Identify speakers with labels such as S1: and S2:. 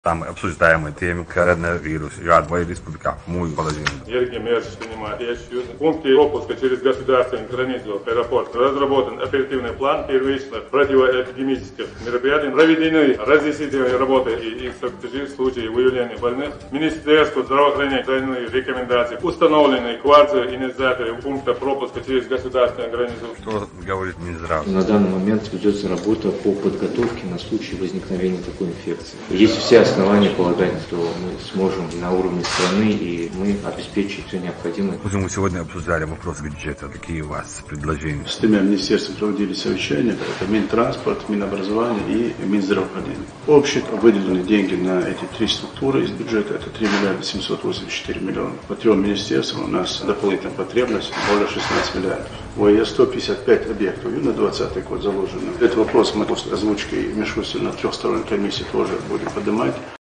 S1: Самой обсуждаемой теме коронавирус. Радвай республика. Muy положение.
S2: Меры принимают. В пункте пропуска через государственную границу аэропорт разработан оперативный план первичных противоэпидемических мероприятий. Проведены разъяснительные работы и инструктажи в случае выявления больных. Министерство здравоохранения данные рекомендации. Установлены кварты инициаторы пункта пропуска через государственную границу.
S1: Что говорит Минздрав?
S3: На данный момент ведется работа по подготовке на случай возникновения такой инфекции. Есть все основания полагать, что мы сможем на уровне страны и мы обеспечить все необходимое.
S1: Мы сегодня обсуждали вопрос бюджета. Какие у вас предложения?
S4: С тремя министерствами проводили совещания. Это Минтранспорт, Минобразование и Минздравоохранение. Общие выделены деньги на эти три структуры из бюджета. Это 3 миллиарда 784 миллиона. По трем министерствам у нас дополнительная потребность более 16 миллиардов. В ОЕС 155 объектов. И на 2020 год заложено. Этот вопрос мы после озвучки межведомственной трехсторонней комиссии тоже будем поднимать.